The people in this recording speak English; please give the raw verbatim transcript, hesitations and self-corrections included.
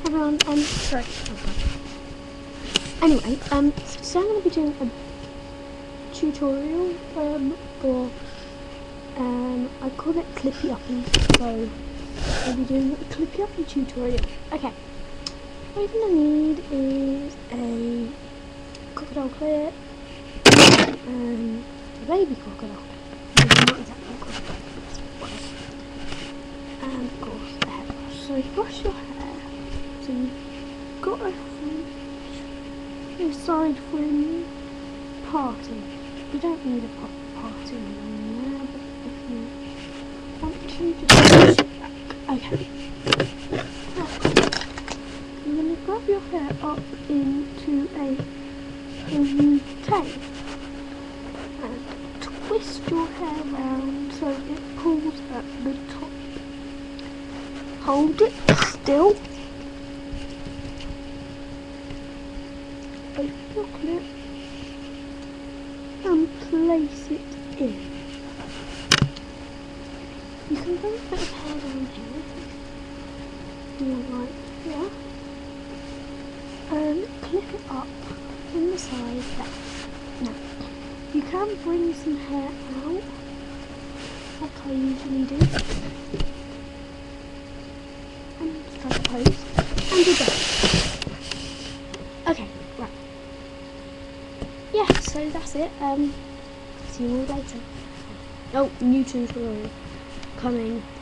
everyone, um, sorry. Anyway, um, so today I'm going to be doing a tutorial, um, for, um, I call it Clippy Uppy, so I'll be doing a Clippy Uppy tutorial. Okay, what you're going to need is a crocodile clip, and a baby crocodile clip, not exactly a crocodile clip, and of course a hairbrush. So you brush your hair, so you've got a your side fringe parting. You don't need a proper parting in there, but if you want to, just push it back. Okay. You're going to grab your hair up into a ponytail and twist your hair round so it pulls at the top. Hold it still. Open your clip and place it in. You can bring a bit of hair down here, like here, and clip it up in the side there. Now, you can bring some hair out, like I usually do, and strike a pose, and you're done. Okay, right. Yeah, so that's it. Um, see you all later. Oh, new tutorial coming.